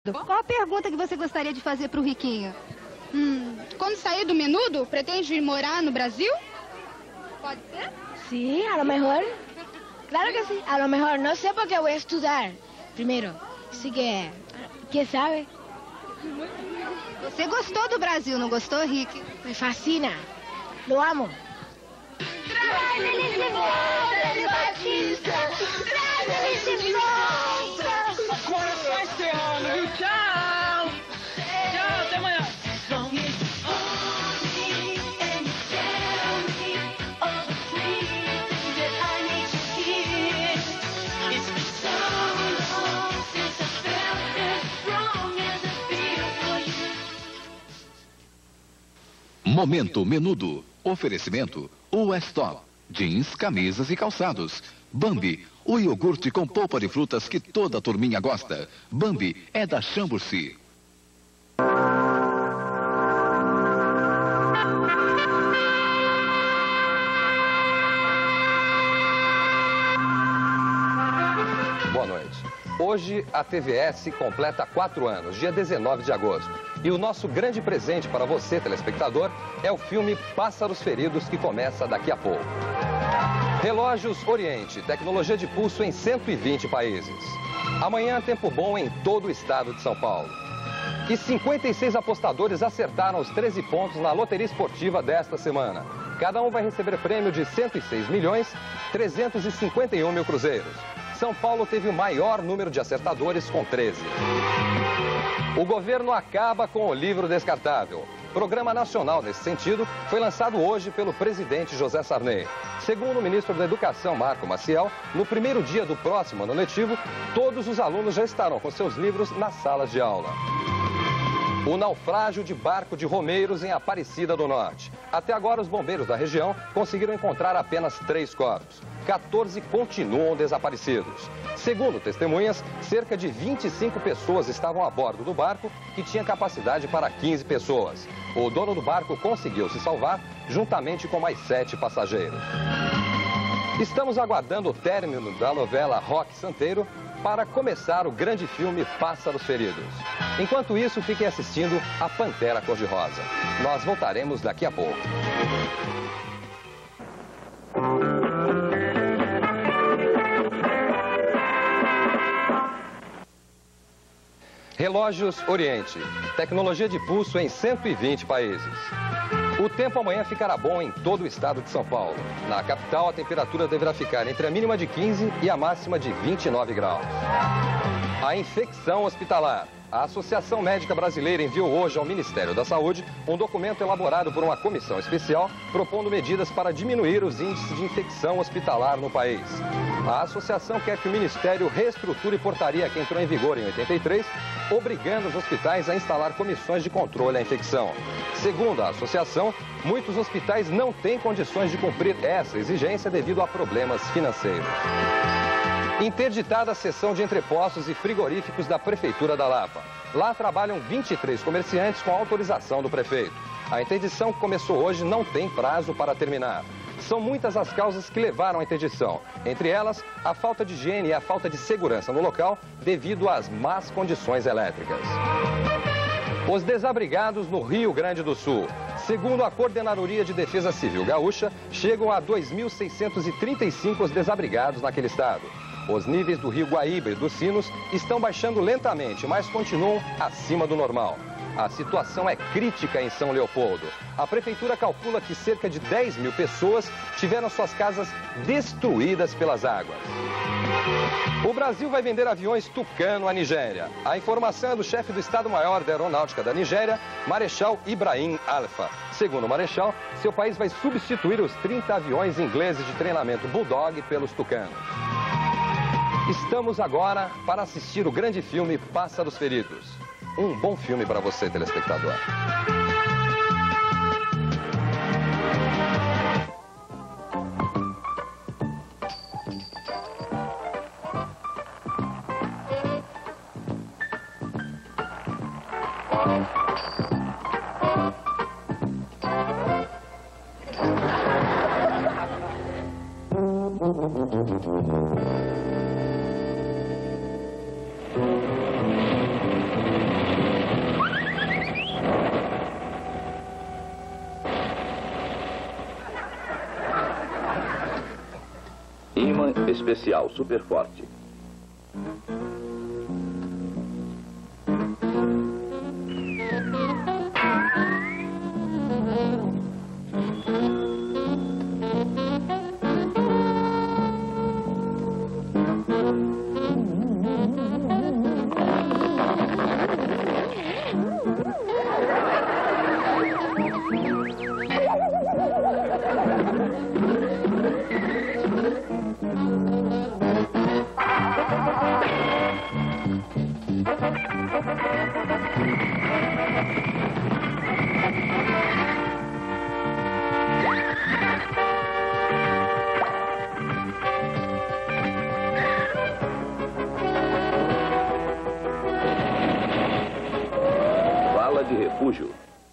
Qual a pergunta que você gostaria de fazer pro Riquinho? Quando sair do Menudo, pretende ir morar no Brasil? Pode ser? Sí, a lo mejor. Claro que sí. A lo mejor. No sé porque voy a estudiar primero. Así que, ¿quién sabe? Você gostou do Brasil, não gostou, Rick? Me fascina. Lo amo. Tchau! Tchau, até amanhã! Momento Menudo. Oferecimento Westop. Jeans, camisas e calçados. Bambi, o iogurte com polpa de frutas que toda a turminha gosta. Bambi é da Chamburci. Boa noite. Hoje a TVS completa 4 anos, dia 19 de agosto. E o nosso grande presente para você, telespectador, é o filme Pássaros Feridos, que começa daqui a pouco. Relógios Oriente, tecnologia de pulso em 120 países. Amanhã, tempo bom em todo o estado de São Paulo. E 56 apostadores acertaram os 13 pontos na loteria esportiva desta semana. Cada um vai receber prêmio de 106.351.000 cruzeiros. São Paulo teve o maior número de acertadores, com 13. O governo acaba com o livro descartável. Programa nacional nesse sentido foi lançado hoje pelo presidente José Sarney. Segundo o ministro da Educação, Marco Maciel, no primeiro dia do próximo ano letivo, todos os alunos já estarão com seus livros nas salas de aula. O naufrágio de barco de Romeiros em Aparecida do Norte. Até agora, os bombeiros da região conseguiram encontrar apenas 3 corpos. 14 continuam desaparecidos. Segundo testemunhas, cerca de 25 pessoas estavam a bordo do barco, que tinha capacidade para 15 pessoas. O dono do barco conseguiu se salvar, juntamente com mais 7 passageiros. Estamos aguardando o término da novela Roque Santeiro para começar o grande filme Pássaros Feridos. Enquanto isso, fiquem assistindo a Pantera Cor-de-Rosa. Nós voltaremos daqui a pouco. Relógios Oriente, tecnologia de pulso em 120 países. O tempo amanhã ficará bom em todo o estado de São Paulo. Na capital, a temperatura deverá ficar entre a mínima de 15 e a máxima de 29 graus. A infecção hospitalar. A Associação Médica Brasileira enviou hoje ao Ministério da Saúde um documento elaborado por uma comissão especial propondo medidas para diminuir os índices de infecção hospitalar no país. A associação quer que o Ministério reestruture portaria que entrou em vigor em 83, obrigando os hospitais a instalar comissões de controle à infecção. Segundo a associação, muitos hospitais não têm condições de cumprir essa exigência devido a problemas financeiros. Interditada a seção de entrepostos e frigoríficos da Prefeitura da Lapa. Lá trabalham 23 comerciantes com autorização do prefeito. A interdição que começou hoje não tem prazo para terminar. São muitas as causas que levaram à interdição. Entre elas, a falta de higiene e a falta de segurança no local devido às más condições elétricas. Os desabrigados no Rio Grande do Sul. Segundo a Coordenadoria de Defesa Civil Gaúcha, chegam a 2.635 os desabrigados naquele estado. Os níveis do rio Guaíba e dos Sinos estão baixando lentamente, mas continuam acima do normal. A situação é crítica em São Leopoldo. A prefeitura calcula que cerca de 10 mil pessoas tiveram suas casas destruídas pelas águas. O Brasil vai vender aviões Tucano à Nigéria. A informação é do chefe do Estado-Maior da Aeronáutica da Nigéria, Marechal Ibrahim Alfa. Segundo o Marechal, seu país vai substituir os 30 aviões ingleses de treinamento Bulldog pelos Tucanos. Estamos agora para assistir o grande filme Pássaros Feridos. Um bom filme para você, telespectador. Especial super forte. Vala de refúgio.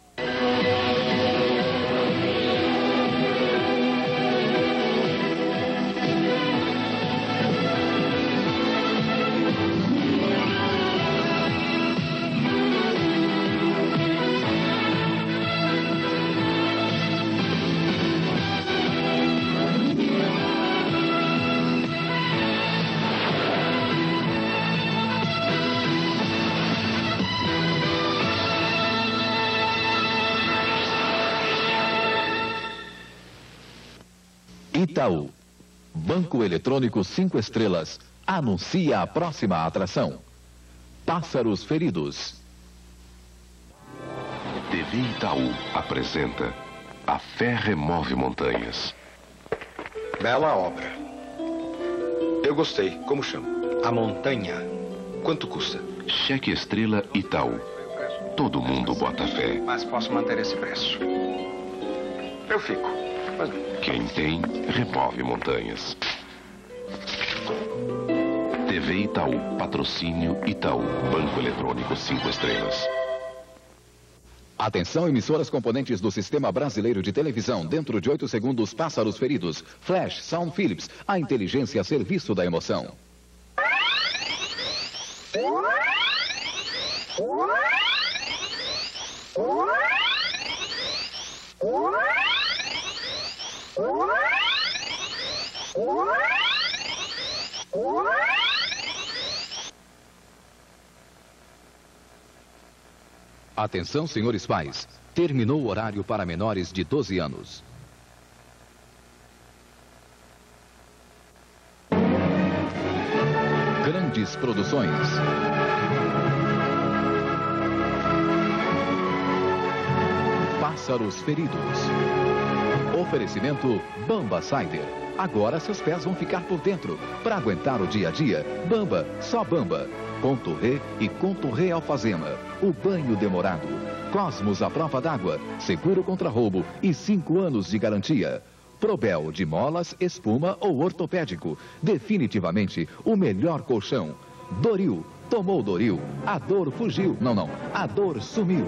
Itaú, Banco Eletrônico 5 Estrelas, anuncia a próxima atração. Pássaros Feridos. TV Itaú apresenta A Fé Remove Montanhas. Bela obra. Eu gostei. Como chama? A Montanha. Quanto custa? Cheque Estrela Itaú. Todo mundo bota fé. Mas posso manter esse preço. Eu fico. Mas... Quem tem, remove montanhas. TV Itaú, patrocínio Itaú, Banco Eletrônico 5 Estrelas. Atenção, emissoras componentes do Sistema Brasileiro de Televisão. Dentro de 8 segundos, Pássaros Feridos. Flash, Sound Philips, a inteligência a serviço da emoção. Atenção, senhores pais. Terminou o horário para menores de 12 anos. Grandes produções. Pássaros Feridos. Oferecimento Bamba Cider. Agora seus pés vão ficar por dentro. Para aguentar o dia a dia, Bamba, só Bamba. Contouré e Contouré Alfazema. O banho demorado. Cosmos à prova d'água. Seguro contra roubo e 5 anos de garantia. Probel de molas, espuma ou ortopédico. Definitivamente o melhor colchão. Doril. Tomou Doril. A dor fugiu. Não. A dor sumiu.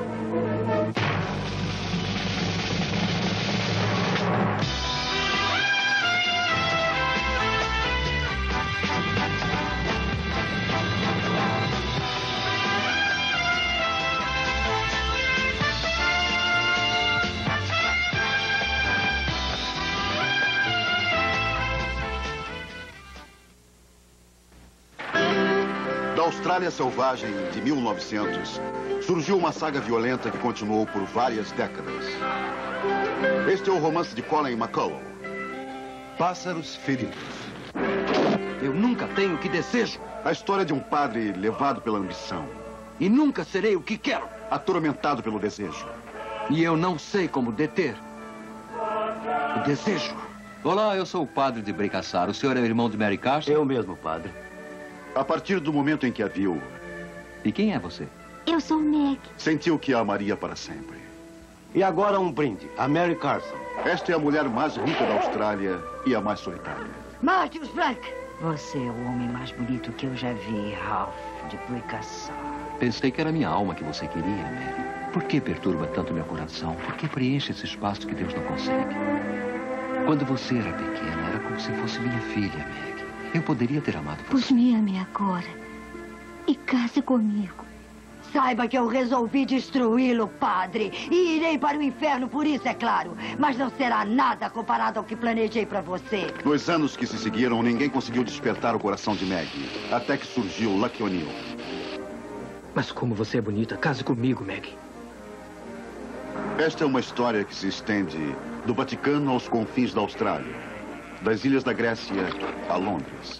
Da Austrália Selvagem de 1900, surgiu uma saga violenta que continuou por várias décadas. Este é o romance de Colin McCullough. Pássaros Feridos. Eu nunca tenho o que desejo. A história de um padre levado pela ambição. E nunca serei o que quero. Atormentado pelo desejo. E eu não sei como deter o desejo. Olá, eu sou o padre de Bricassar. O senhor é o irmão de Mary Carson? Eu mesmo, padre. A partir do momento em que a viu... E quem é você? Eu sou Meg. Sentiu que a amaria para sempre. E agora um brinde. A Mary Carson. Esta é a mulher mais rica da Austrália e a mais solitária. Martius Black. Você é o homem mais bonito que eu já vi, Ralph de Bricassar. Pensei que era minha alma que você queria, Mary. Por que perturba tanto meu coração? Por que preenche esse espaço que Deus não consegue? Quando você era pequena, era como se fosse minha filha, Meg. Eu poderia ter amado você. Pois me ame agora. E case comigo. saiba que eu resolvi destruí-lo, padre. E irei para o inferno por isso, é claro. Mas não será nada comparado ao que planejei para você. Nos anos que se seguiram, ninguém conseguiu despertar o coração de Maggie. Até que surgiu Lucky O'Neill. Mas como você é bonita, case comigo, Maggie. Esta é uma história que se estende do Vaticano aos confins da Austrália. Das ilhas da Grécia a Londres.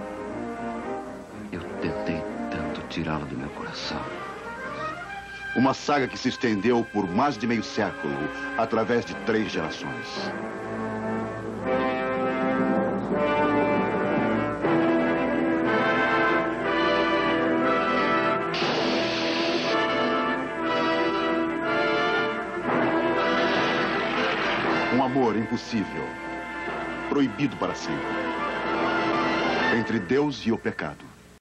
Eu tentei tanto tirá-la do meu coração. Uma saga que se estendeu por mais de meio século, através de 3 gerações. Um amor impossível, proibido para sempre. Entre Deus e o pecado.